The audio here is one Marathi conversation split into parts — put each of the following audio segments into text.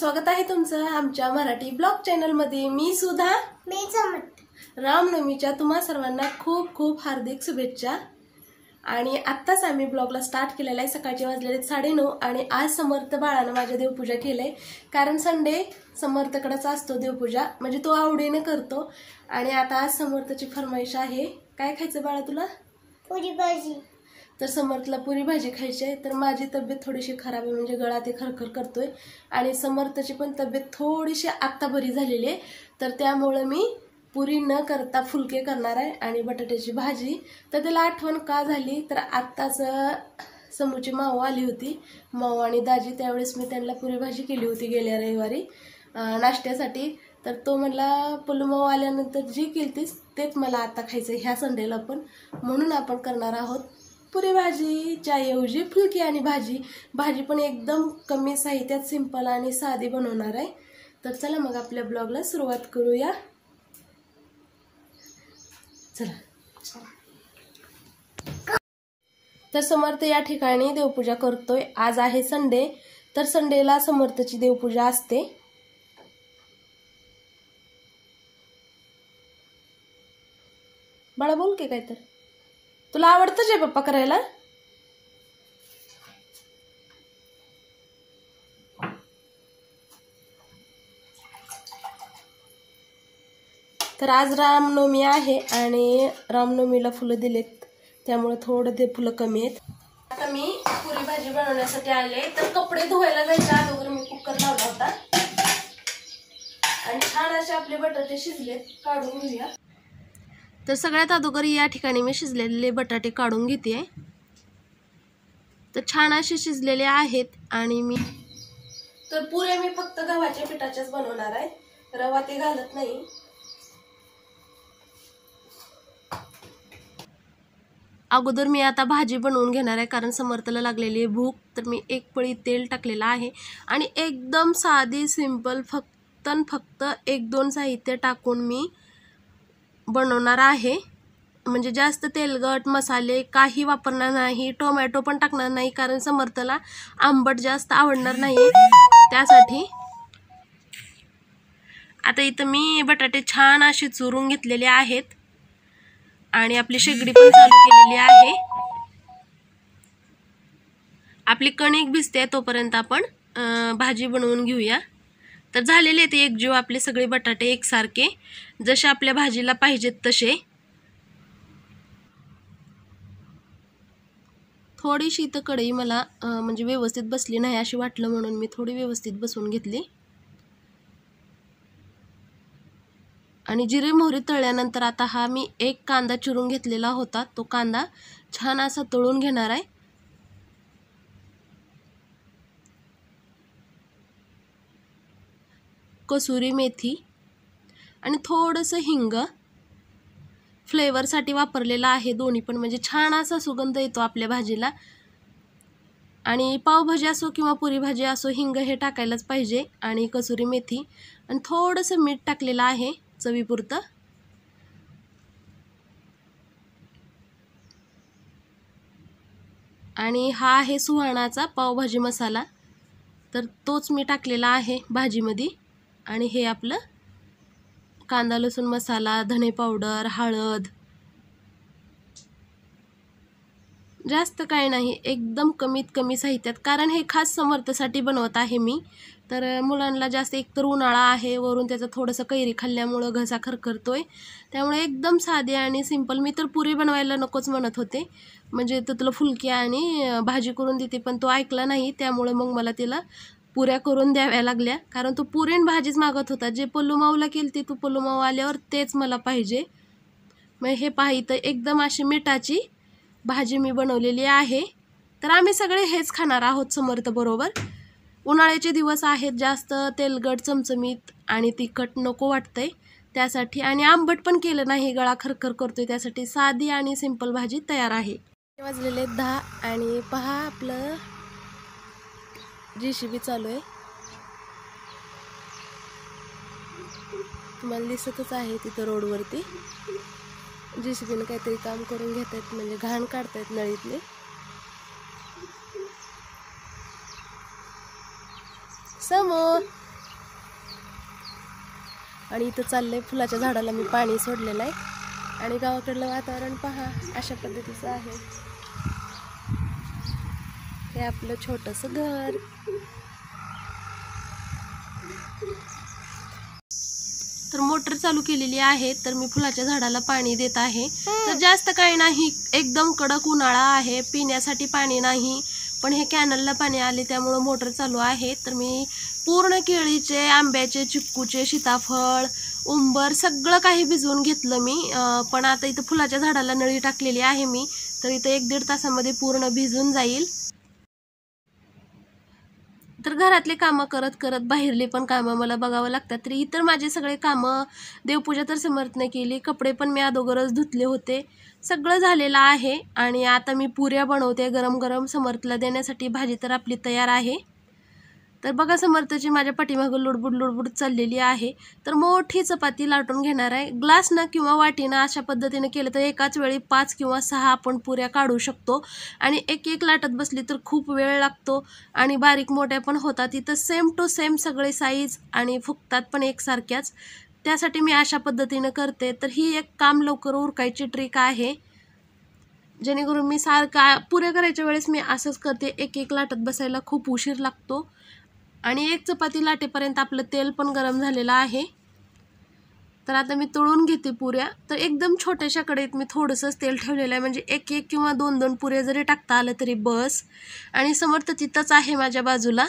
स्वागत आहे तुमचं आमच्या मराठी ब्लॉग चॅनल मध्ये। मी सुधा, मी समर्थ। रामनवमीच्या तुम्हा सर्वांना खूप खूप हार्दिक शुभेच्छा। आणि आत्ताच आम्ही ब्लॉगला स्टार्ट केलेला आहे। सकाळचे वाजलेले 9:30 आणि आज समर्थ बाळानं माझ्या देवपूजा केले, कारण संडे समर्थकडेच असतो देवपूजा, म्हणजे तो आवडीने करतो। आणि आता आज समर्थची फरमाईश आहे, काय खायचं बाळा तुला? पुरी भाजी। तर समर्थला पुरी भाजी खायची आहे। तर माझी तब्येत थोडीशी खराब आहे, म्हणजे गळा ते खरखर करतोय, आणि समर्थची पण तब्येत थोडीशी आत्ता बरी झालेली आहे। तर त्यामुळे मी पुरी न करता फुलके करणार आहे आणि बटाट्याची भाजी। तर त्याला आठवण का झाली, तर आत्ताच समूची माऊ आली होती, माऊ आणि दाजी, त्यावेळेस मी त्यांना पुरी भाजी केली होती गेल्या रविवारी नाश्त्यासाठी। तर तो म्हणला पल्लू माऊ आल्यानंतर जी केलतीस तेच मला आता खायचं ह्या संडेला पण, म्हणून आपण करणार आहोत पुरी भाजी च्याऐवजी फुलकी आणि भाजी। भाजी पण एकदम कमी साहित्यात सिंपल आणि साधी बनवणार आहे। तर चला मग आपल्या ब्लॉगला सुरुवात करूया, चला। तर समर्थ या ठिकाणी देवपूजा करतोय। आज आहे संडे, तर संडेला समर्थची देवपूजा असते। बाळा बोल की काय, तर तुला आवडतं जे पप्पा करायला? तर आज रामनवमी आहे आणि रामनवमीला फुलं दिलेत, त्यामुळे थोडं ते फुलं कमी आहेत। आता मी पुरी भाजी बनवण्यासाठी आले, तर कपडे धुवायला जायच्या अगोदर मी कुकर लावला होता आणि छान असे आपले बटाटे शिजलेत, काढून घेऊया। तर सगळ्यात अगोदर या ठिकाणी मी शिजलेले बटाटे काढून घेते। तर छान असे शिजलेले आहेत आणि मी तर पुऱ्या मी फक्त गव्हाच्या पिठाच्याच बनवणार आहे, रवा ते घालत नाही। अगोदर मी आता भाजी बनवून घेणार आहे, कारण समर्थला लागलेली आहे भूक। तर मी एक पळी तेल टाकलेलं आहे आणि एकदम साधी सिंपल फक्त 1-2 साहित्य टाकून मी बनवणार आहे, म्हणजे जास्त तेलकट मसाले काही वापरणार नाही, टोमॅटो पण टाकणार नाही, कारण समर्थला आंबट जास्त आवडणार नाही त्यासाठी। आता इथं मी बटाटे छान असे चुरून घेतलेले आहेत आणि आपली शेगडी पण चालू केलेली आहे। आपली कणिक भिजते तोपर्यंत आपण भाजी बनवून घेऊया। तर झालेले आहेत एकजीव आपले सगळे बटाटे एकसारखे, जसे आपल्या भाजीला पाहिजेत तसे। थोडीशी इथं कढई मला म्हणजे व्यवस्थित बसली नाही अशी वाटलं, म्हणून मी थोडी व्यवस्थित बसवून घेतली। आणि जिरे मोहरी तळल्यानंतर आता हा मी एक कांदा चिरून घेतलेला होता, तो कांदा छान असा तळून घेणार आहे। कसुरी मेथी आणि थोडंसं हिंग फ्लेवरसाठी वापरलेला आहे, दोन्ही पण म्हणजे छान असा सुगंध येतो आपल्या भाजीला। आणि पावभाजी असो किंवा पुरी भाजी असो, हिंग हे टाकायलाच पाहिजे, आणि कसुरी मेथी आणि थोडंसं मीठ टाकलेलं आहे चवीपुरतं। आणि हा आहे सुहाणाचा पावभाजी मसाला, तर तोच मी टाकलेला आहे भाजीमध्ये। आणि हे आपलं कांदा लसूण मसाला, धने पावडर, हळद, जास्त काय नाही, एकदम कमीत कमी साहित्यात, कारण हे खास समर्थसाठी बनवत आहे मी। तर मुलांना जास्त, एकतर उन्हाळा आहे, वरून त्याचं थोडंसं कैरी खाल्ल्यामुळं घसा खरखरतोय, त्यामुळे एकदम साधे आणि सिंपल। मी तर पुरी बनवायला नकोच म्हणत होते, म्हणजे तर तुला फुलकी आणि भाजी करून देते, पण तो ऐकला नाही, त्यामुळे मग मला तिला पुऱ्या करून द्याव्या लागल्या, कारण तो पुरी आणि भाजीच मागत होता। जे पल्लू माऊला केली तू पल्लू माऊ आल्यावर तेच मला पाहिजे। मग हे पाहिजे एकदम अशी मिठाची भाजी मी बनवलेली आहे। तर आम्ही सगळे हेच खाणार आहोत समर्थ बरोबर। उन्हाळ्याचे दिवस आहेत, जास्त तेलकट चमचमीत आणि तिखट नको वाटतंय त्यासाठी, आणि आंबट पण केलं नाही, गळा खरखर करतोय, त्यासाठी साधी आणि सिंपल भाजी तयार आहे। वाजलेले 10 आणि पहा आपलं JCB चालू आहे, तुम्हाला दिसतच आहे तिथं रोडवरती। JCBने काहीतरी काम करून घेत आहेत, म्हणजे घाण काढतायत नळीतले। समोर आणि इथं चाललंय फुलाच्या झाडाला मी पाणी सोडलेलं आहे आणि गावाकडलं वातावरण पहा अशा पद्धतीचं आहे. हे आपलं छोटंसं घर. तर मोटर चालू केलेली आहे तर मी फुलाच्या झाडाला पाणी देत आहे. तर जास्त काही नाही, एकदम कडक उन्हाळा आहे, पिण्यासाठी पाणी नाही, पण हे कॅनलला पाणी आले त्यामुळं मोटर चालू आहे. तर मी पूर्ण केळीचे, आंब्याचे, चिक्कूचे, सीताफळ, उंबर सगळं काही भिजवून घेतलं मी. पण आता इथं फुलाच्या झाडाला नळी टाकलेली आहे मी, तर इथं 1-1.5 तासामध्ये पूर्ण भिजून जाईल. तर घरातले कामं करत करत बाहेरले पण कामं मला बघावं लागतात. तर इतर माझे सगळे कामं, देवपूजा तर समर्थने केली, कपडे पण मी अगोदरच धुतले होते, सगळं झालेलं आहे. आणि आता मी पुऱ्या बनवते गरम गरम समर्थला देण्यासाठी. भाजी तर आपली तयार आहे. तर बघा समर्थची माझ्या पाठीमागं लुडबुड लुडबुड चाललेली आहे. तर मोठी चपाती लाटून घेणार आहे. ग्लासनं किंवा वाटीनं अशा पद्धतीने केलं तर एकाच वेळी 5 किंवा 6 आपण पुऱ्या काढू शकतो. आणि एक लाटत बसली तर खूप वेळ लागतो आणि बारीक मोठ्या पण होतात. इथं सेम टू सेम सगळे साईज आणि फुगतात पण एकसारख्याच. त्यासाठी मी अशा पद्धतीनं करते. तर ही एक काम लवकर उरकायची ट्रिक आहे, जेणेकरून मी सारखा पुऱ्या करायच्या वेळेस मी असंच करते. एक लाटत बसायला खूप उशीर लागतो. आणि एक चपाती लाटेपर्यंत आपलं तेल पण गरम झालेलं आहे. तर आता मी तळून घेते पुऱ्या. तर एकदम छोट्याशा कढईत मी थोडंसंच तेल ठेवलेलं आहे, म्हणजे 1 किंवा 2 पुऱ्या जरी टाकता आलं तरी बस. आणि समर्थ तिथंच आहे माझ्या बाजूला,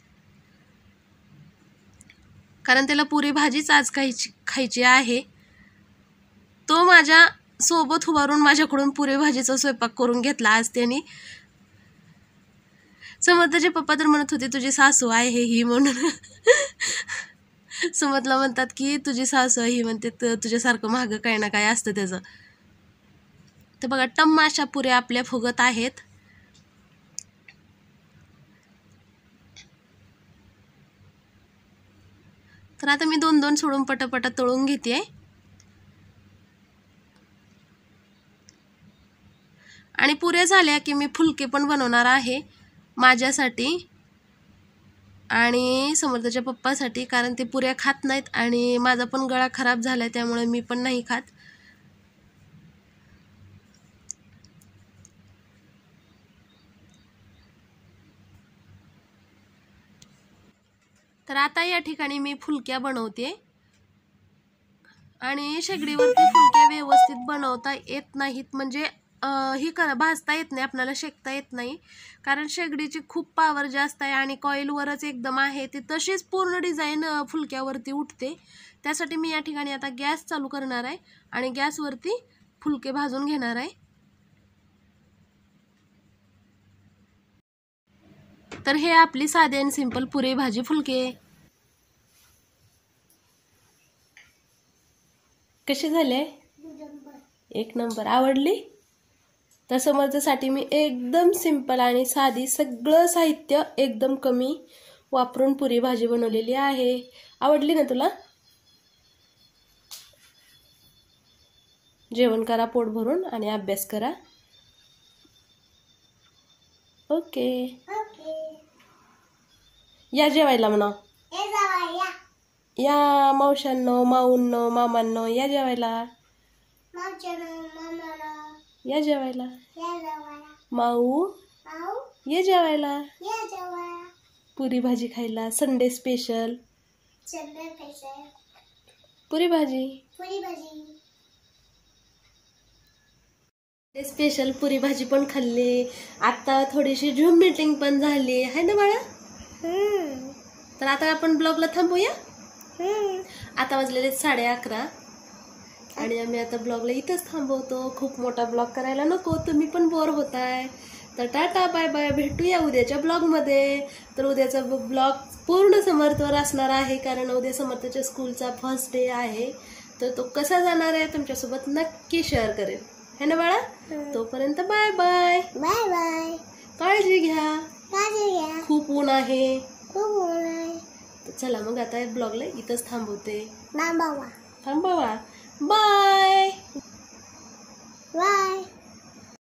कारण त्याला पुरी भाजीच आज खायची आहे. तो माझ्या सोबत उभारून माझ्याकडून पुरी भाजीचा स्वयंपाक करून घेतला आज त्यांनी. समर्थचे पप्पा तर म्हणत होते तुझी सासू आहे ही म्हणून. समर्थला म्हणतात की तुझी सासू ही म्हणते, तुझ्यासारखं मागं काय ना काय असतं त्याचं. तर बघा टम्मा अशा पुऱ्या आपल्या फुगत आहेत. तर आता मी 2-2 सोडून पटापटा तळून घेते. आणि पुऱ्या झाल्या की मी फुलके पण बनवणार आहे माझ्यासाठी आणि समर्थच्या पप्पासाठी, कारण ते पुऱ्या खात नाहीत आणि माझा पण गळा खराब झालाय त्यामुळे मी पण नाही खात. तर आता या ठिकाणी मी फुलक्या बनवते. आणि शेगडीवरती फुलक्या व्यवस्थित बनवता येत नाहीत, म्हणजे ही भाजता येत नाही आपल्याला, शेकता येत नाही, कारण शेगडीची खूप पॉवर जास्त आहे आणि कॉईलवरच एकदम आहे. ती तशीच पूर्ण डिझाईन फुलक्यावरती उठते. त्यासाठी मी या ठिकाणी आता गॅस चालू करणार आहे आणि गॅसवरती फुलके भाजून घेणार आहे. तर हे आपली साधी आणि सिंपल पुरी भाजी फुलके. कशी झाले? 1 नंबर. आवडली? तर समर्थसाठी मी एकदम सिंपल आणि साधी, सगळं साहित्य एकदम कमी वापरून पुरी भाजी बनवलेली आहे. आवडली ना तुला? जेवण करा पोट भरून आणि अभ्यास करा. ओके. या जेवायला म्हणा. या मावशांनो, माऊंनो, मामांनो, या जेवायला. या जेवायला. माऊ ये जेवायला. पुरी भाजी खायला. संडे स्पेशल पुरी भाजी. स्पेशल पुरी भाजी पण खाल्ली. आता थोडीशी झूम मीटिंग पण झाली आहे ना बाळा. तर आता आपण ब्लॉगला थांबूया. आता वाजलेले 11:30 आणि आम्ही आता ब्लॉगला इथंच थांबवतो. खूप मोठा ब्लॉग करायला नको, तुम्ही पण बोर होताय. तर टाटा बाय बाय, भेटूया उद्याच्या ब्लॉगमध्ये. तर उद्याचा ब्लॉग पूर्ण समर्थवर असणार आहे, कारण उद्या समर्थच्या स्कूलचा फर्स्ट डे आहे. तर तो कसा जाणार आहे तुमच्यासोबत नक्की शेअर करेल, है ना बाळा. तोपर्यंत बाय बाय. Bye bye. काळजी घ्या. खूप ऊन आहे. खूप चला मग आता ब्लॉगला इथंच थांबवते. थांबावा. थांबवा. बाय.